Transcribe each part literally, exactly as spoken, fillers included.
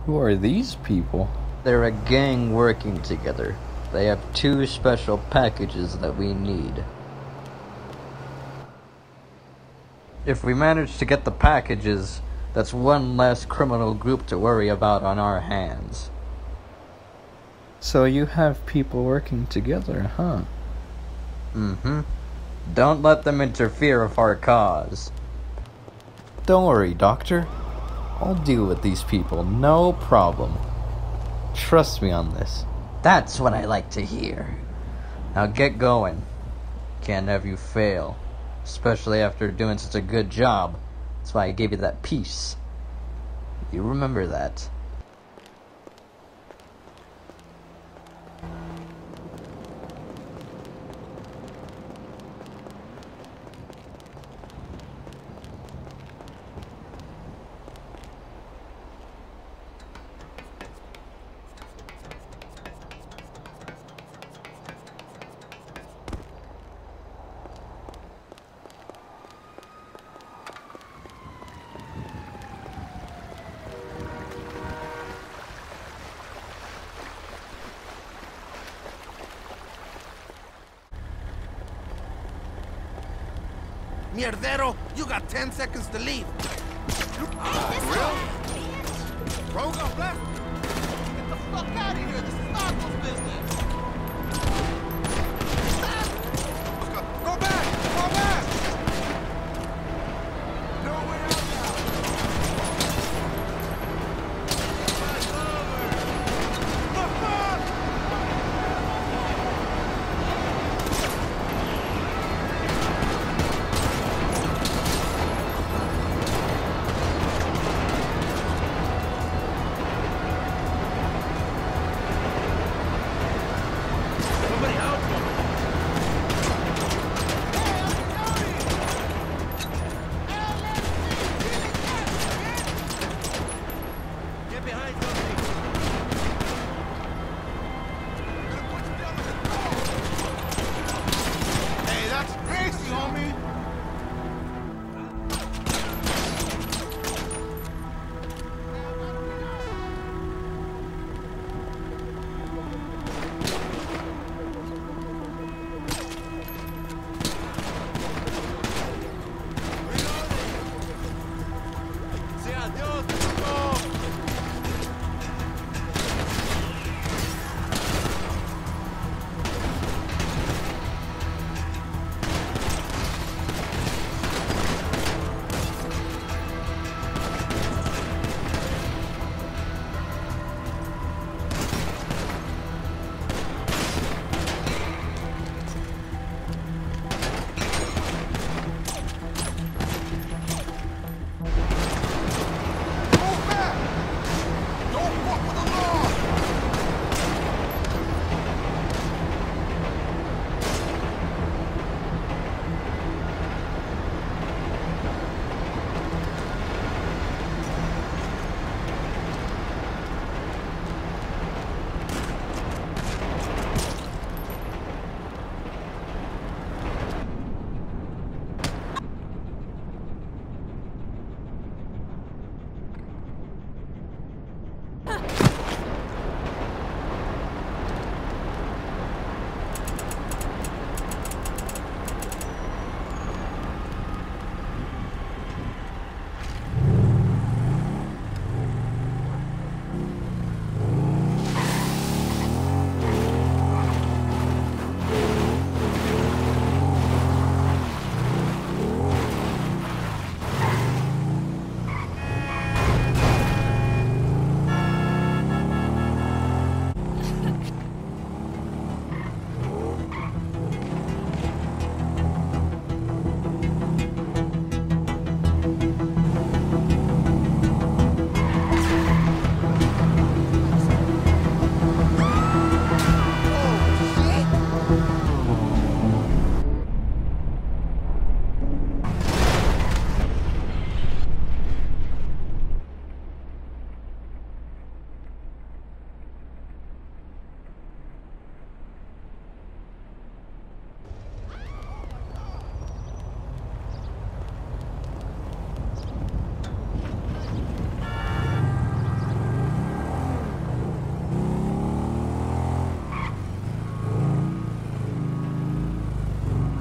Who are these people? They're a gang working together. They have two special packages that we need. If we manage to get the packages, that's one less criminal group to worry about on our hands. So you have people working together, huh? Mm-hmm. Don't let them interfere with our cause. Don't worry, Doctor. I'll deal with these people, no problem. Trust me on this. That's what I like to hear. Now get going. Can't have you fail. Especially after doing such a good job. That's why I gave you that piece. You remember that. Mierdero, you got ten seconds to leave. Ah, real? Rogue up left. Get the fuck out of here. This is Narco's business. Stop. Go, go back. Go back. No way out now. Look, fuck.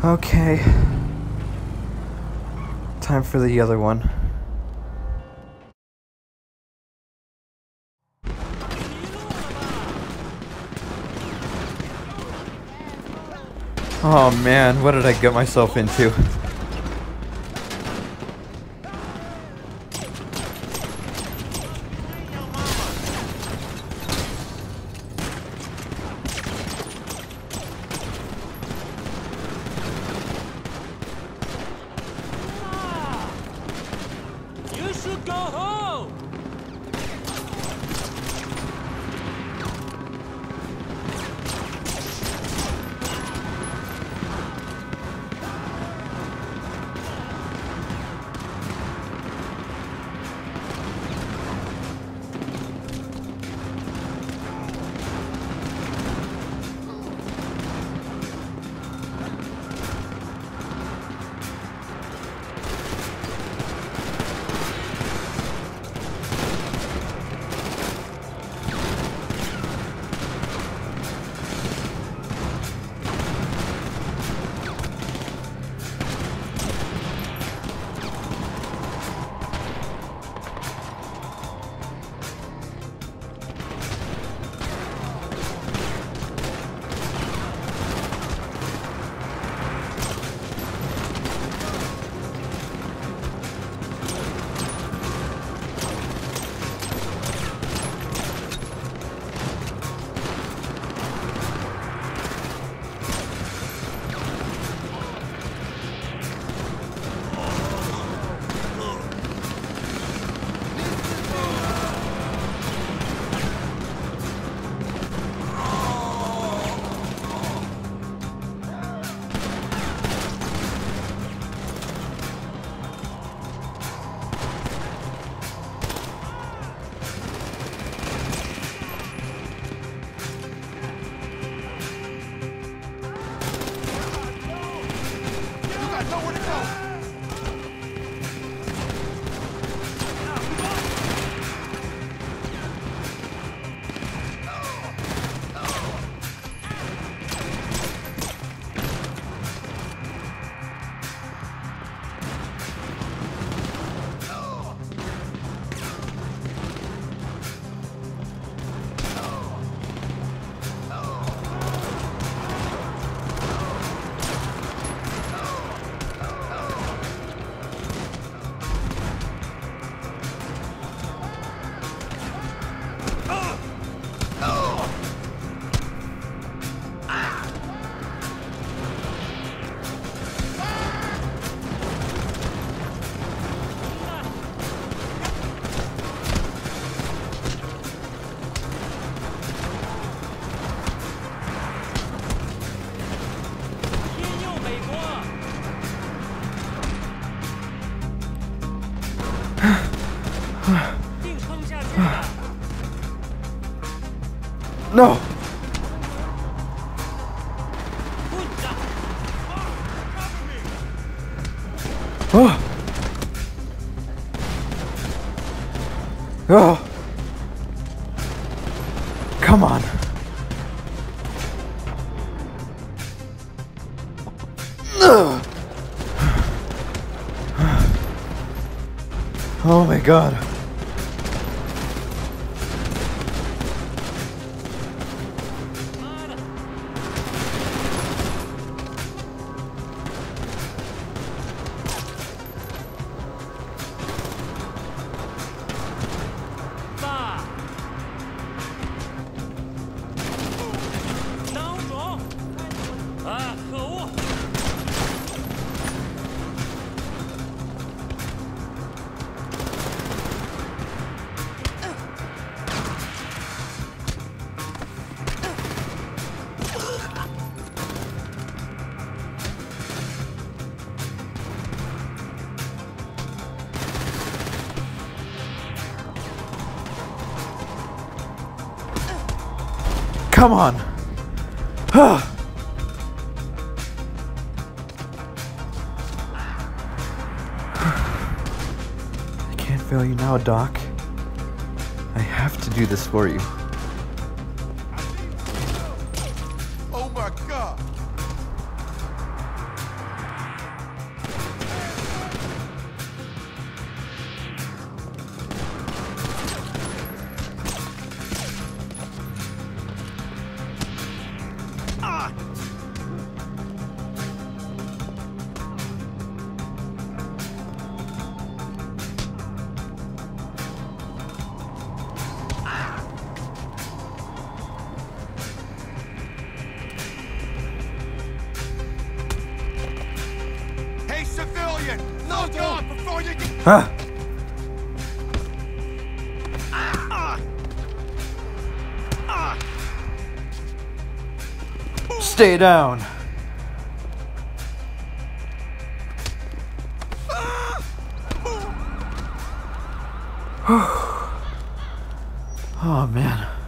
Okay. Time for the other one. Oh man, what did I get myself into? You should go home! No! Oh! Oh! Come on! Ugh. Oh my god. Come on! I can't fail you now, Doc. I have to do this for you. Oh my God! Look out before you get... Huh? Stay down. Oh man.